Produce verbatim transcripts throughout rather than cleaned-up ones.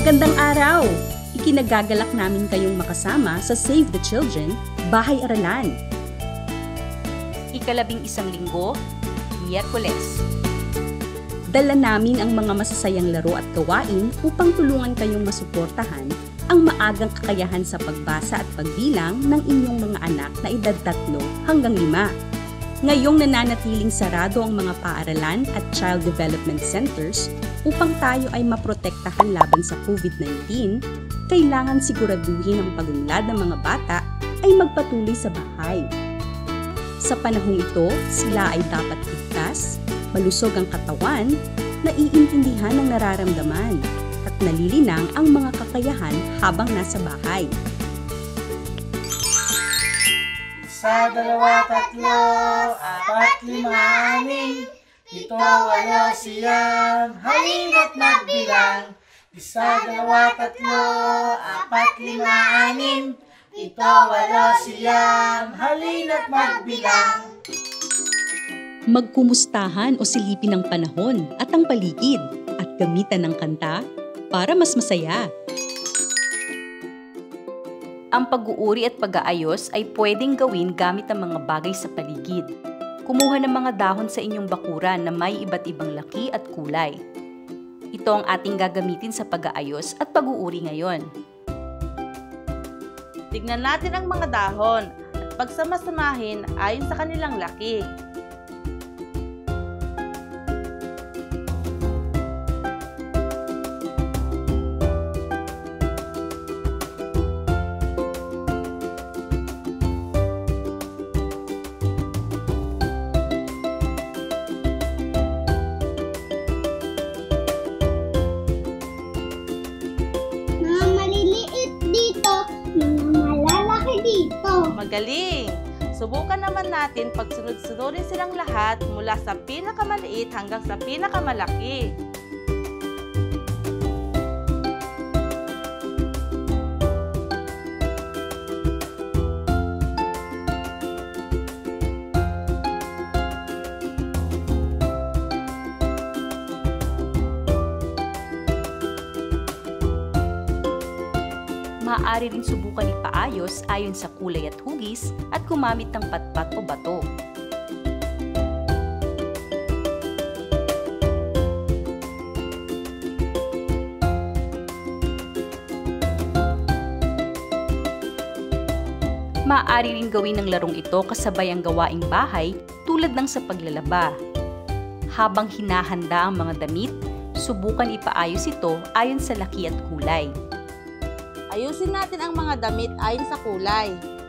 Magandang araw! Ikinagagalak namin kayong makasama sa Save the Children, Bahay-Aralan. Ikalabing isang linggo, Miyerkules. Dala namin ang mga masasayang laro at gawain upang tulungan kayong masuportahan ang maagang kakayahan sa pagbasa at pagbilang ng inyong mga anak na edad tatlo hanggang lima. Ngayong nananatiling sarado ang mga paaralan at child development centers upang tayo ay maprotektahan laban sa COVID nineteen, kailangan siguraduhin ang pagunlad ng mga bata ay magpatuloy sa bahay. Sa panahong ito, sila ay dapat ligtas, malusog ang katawan, naiintindihan ang nararamdaman, at nalilinang ang mga kakayahan habang nasa bahay. Isa, dalawa, tatlo, apat, lima, anim, ito, walo, siyam, halina't magbilang. Isa, dalawa, tatlo, apat, lima, anim, ito, walo, siyam, halina't magbilang. Magkumustahan o silipin ang panahon at ang paligid at gamitan ng kanta para mas masaya. Ang pag-uuri at pag-aayos ay pwedeng gawin gamit ang mga bagay sa paligid. Kumuha ng mga dahon sa inyong bakuran na may iba't ibang laki at kulay. Ito ang ating gagamitin sa pag-aayos at pag-uuri ngayon. Tignan natin ang mga dahon at pagsamasamahin ayon sa kanilang laki. Magaling! Subukan naman natin pagsunod-sunodin silang lahat mula sa pinakamaliit hanggang sa pinakamalaki. Maaari rin subukan ipaayos ayon sa kulay at hugis at gumamit ng patpat o bato. Maaari rin gawin ng larong ito kasabay ang gawaing bahay tulad ng sa paglalaba. Habang hinahanda ang mga damit, subukan ipaayos ito ayon sa laki at kulay. Ayusin natin ang mga damit ayon sa kulay.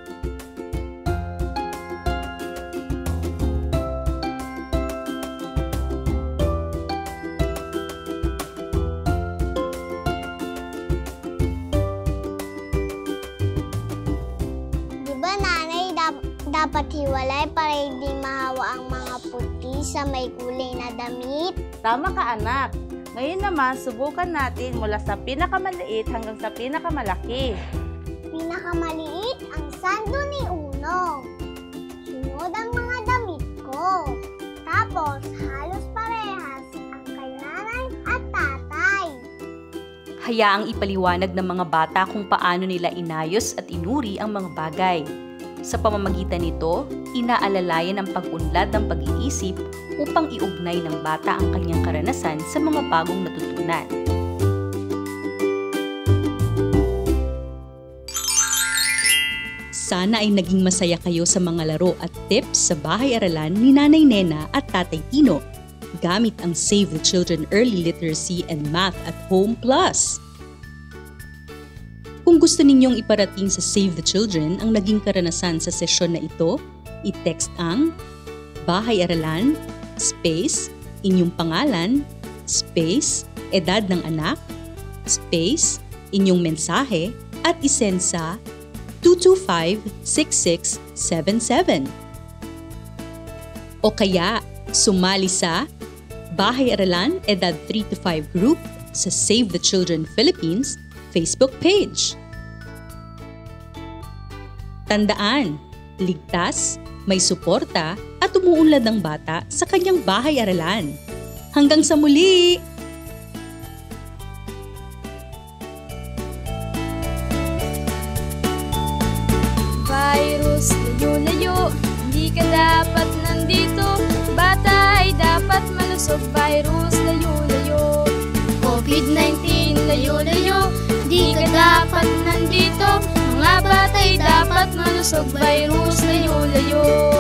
Diba nanay, dap dapat hiwalay para hindi mahawa ang mga puti sa may kulay na damit? Tama ka, anak. Ngayon naman, subukan natin mula sa pinakamaliit hanggang sa pinakamalaki. Pinakamaliit ang sando ni Unong. Sunod ang mga damit ko. Tapos, halos parehas ang kay nanay at tatay. Hayaang ipaliwanag ng mga bata kung paano nila inayos at inuri ang mga bagay. Sa pamamagitan nito, inaalalayan ang pag-unlad ng pag-iisip upang iugnay ng bata ang kanyang karanasan sa mga bagong natutunan. Sana ay naging masaya kayo sa mga laro at tips sa bahay-aralan ni Nanay Nena at Tatay Tino gamit ang Save the Children Early Literacy and Math at Home Plus. Kung gusto ninyong iparating sa Save the Children ang naging karanasan sa sesyon na ito, i-text ang Bahay-Aralan, space, inyong pangalan, space, edad ng anak, space, inyong mensahe, at isend sa two two five six six seven seven. O kaya, sumali sa Bahay-Aralan Edad three to five group sa Save the Children Philippines Facebook page. Tandaan, ligtas, may suporta at umuunlad ng bata sa kanyang bahay-aralan. Hanggang sa muli! virus, layo-layo. COVID nineteen, layo-layo, di ka dapat nandito. Mga batay dapat malusog, virus, layo-layo.